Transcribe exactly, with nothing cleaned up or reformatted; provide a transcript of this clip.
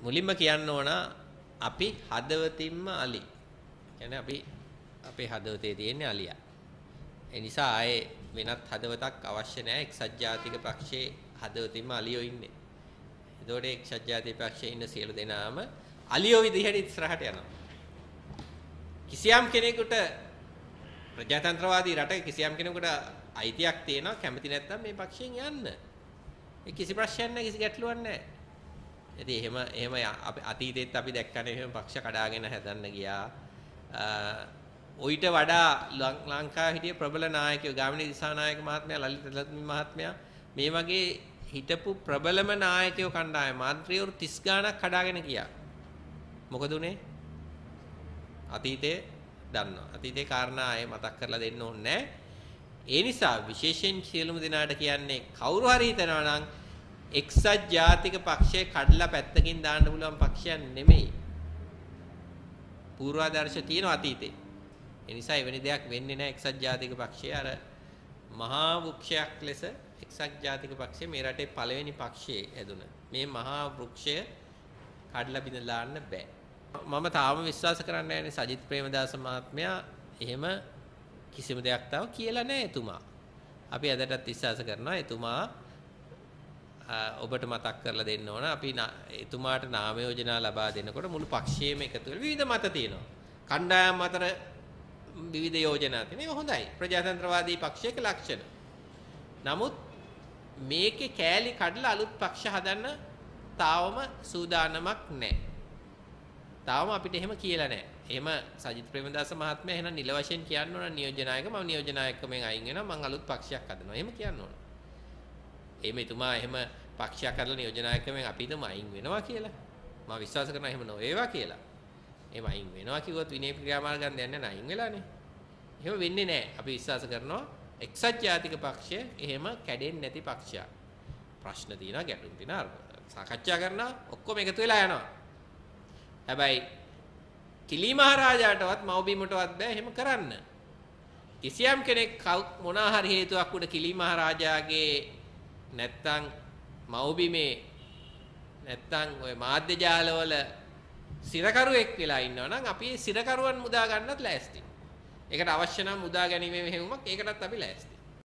මුලින්ම කියන්න ඕන අපි හදවතින්ම අලි. කියන්නේ අපි අපේ හදවතේ තියෙන අලියා. ඒ නිසා ආයේ වෙනත් හදවතක් අවශ්‍ය නැහැ. එක්සත් ජාතික පක්ෂයේ හදවතින්ම අලියෝ ඉන්නේ. ඒතකොට එක්සත් ජාතික පක්ෂයේ ඉන්න සියලු දෙනාම අලියෝ විදිහට ඉස්සරහට යනවා. කිසියම් කෙනෙකුට ප්‍රජාතන්ත්‍රවාදී රටක කිසියම් කෙනෙකුට අයිතියක් තියෙනවා කැමති නැත්නම් මේ පක්ෂයෙන් යන්න. ඒ කිසි ප්‍රශ්නයක් නැහැ කිසි ගැටලුවක් නැහැ. ඉතින් එහෙම එහෙම අතීතෙත් අපි දැක්කනේ එහෙම පක්ෂ කඩාගෙන හැදන්න ගියා. ඔයිට වඩා ලංකාවේ හිටිය ප්‍රබල නායකයෝ ගාමිණී දිසානායක මහත්මයා ලලිත දලත්මි මහත්මයා මේ වගේ හිටපු ප්‍රබලම නායකයෝ කණ්ඩායම මන්ත්‍රීවරු තිස් ගාණක් කඩාගෙන ගියා. මොකද උනේ? අතීතේ දන්නවා. අතීතේ කාරණා ආයේ මතක් කරලා දෙන්න ඕනේ නැහැ. ඒ නිසා විශේෂයෙන් සියලුම දෙනාට කියන්නේ කවුරු හරි හිතනවා නම් එක්සත් ජාතික පක්ෂය කඩලා පැත්තකින් දාන්න පුළුවන් පක්ෂයක් නෙමෙයි. පූර්වාදර්ශ තියෙන අතීතේ. ඒ නිසා එවැනි දෙයක් වෙන්නේ නැහැ එක්සත් ජාතික පක්ෂය අර මහා වෘක්ෂයක් ලෙස එක්සත් ජාතික පක්ෂය මේ රටේ පළවෙනි පක්ෂයේ ඇදුන. මේ මහා වෘක්ෂය කඩලා බිඳ දාන්න බෑ. මම තාම විශ්වාස කරන්නේ නැහැ සජිත් ප්‍රේමදාස මහත්මයා එහෙම කිසිම දෙයක් තාම කියලා නැහැ එතුමා. අපි අදටත් විශ්වාස කරනවා එතුමා ඔබට මතක් කරලා දෙන්න ඕන අපි එතුමාට නාම යෝජනා ලබා දෙනකොට මුළු පක්ෂයේම එකතු වෙලා විවිධ මත තියෙනවා. කණ්ඩායම් අතර විවිධ යෝජනා තියෙනවා. ඒක හොඳයි. ප්‍රජාතන්ත්‍රවාදී පක්ෂයක ලක්ෂණ. නමුත් මේකේ කෑලි කඩලා අලුත් පක්ෂ හදන්න තාවම සූදානමක් නැහැ. තාම අපිට එහෙම කියලා නැහැ. එහෙම සජිත් ප්‍රේමදාස මහත්මයා එහෙනම් නිල වශයෙන් කියන්න ඕන නියෝජනායක මම නියෝජනායකකමෙන් අයින් වෙනවා මම අලුත් පක්ෂයක් හදනවා. එහෙම කියන්න ඕන. එහෙම එතුමා එහෙම පක්ෂයක් හදලා නියෝජනායකකමෙන් අපිටම අයින් වෙනවා කියලා. මම විශ්වාස කරනවා එහෙම නොවේවා කියලා. එහෙම අයින් වෙනවා කිව්වොත් විනය ක්‍රියාමාර්ග ගන්න යන්නේ නැහැ අයින් වෙලානේ. එහෙම වෙන්නේ නැහැ. අපි විශ්වාස කරනවා එක්සත් ජාතික පක්ෂය එහෙම කැඩෙන්නේ නැති පක්ෂයක්. ප්‍රශ්න තියෙනවා ගැටලු තියෙනවා සාකච්ඡා කරනවා ඔක්කොම එකතු වෙලා යනවා. හැබැයි කිලි මහරජාටවත් මව්බිමටවත් බෑ එහෙම කරන්න. කිසියම් කෙනෙක් මොනවා හරි හේතුවක් උඩ කිලි මහරජාගේ නැත්තම් මව්බිමේ නැත්තම් ඔය මාධ්‍ය ජාලවල සිරකරුවෙක් වෙලා ඉන්නවා නම් අපි ඒ සිරකරුවන් මුදා ගන්නත් ලෑස්ති. ඒකට අවශ්‍ය නම් මුදා ගැනීමේ මෙහෙයුමක් ඒකටත් අපි ලෑස්ති.